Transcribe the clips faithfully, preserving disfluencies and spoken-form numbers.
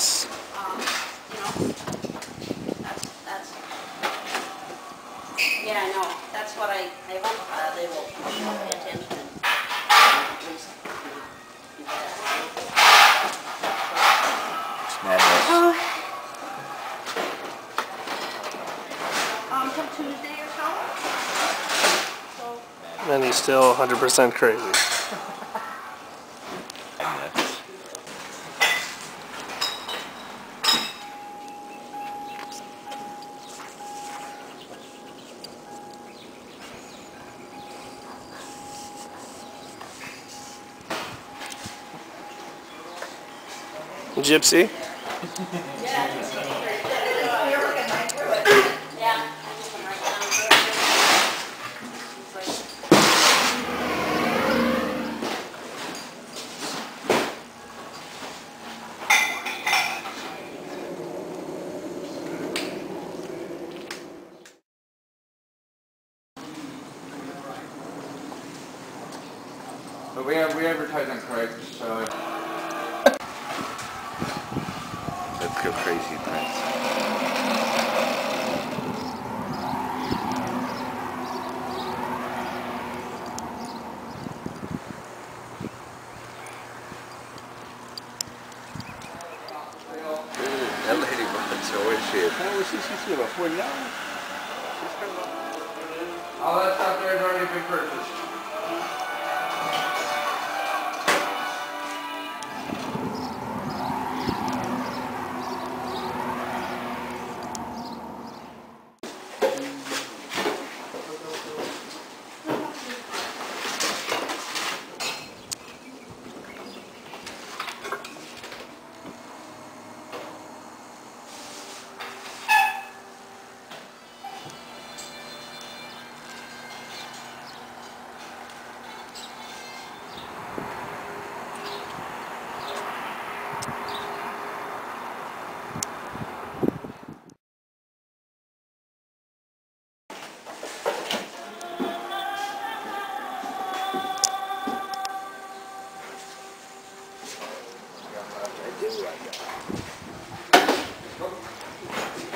Yes. Um, you know, that's, that's, yeah, I know. That's what I, I hope uh, they will pay attention and at least not do that. It's madness. Uh, um, till Tuesday or so. So. And then he's still one hundred percent crazy. Madness. Gypsy? Yeah. You're looking right through it. Yeah. I'm just gonna write down through But we have we advertise on Craigslist, so. Let's go crazy, Prince. That lady runs, so is she? How is she? She's about forty dollars. All that stuff there has already been purchased.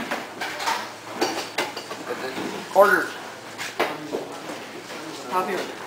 Quarters. Copy.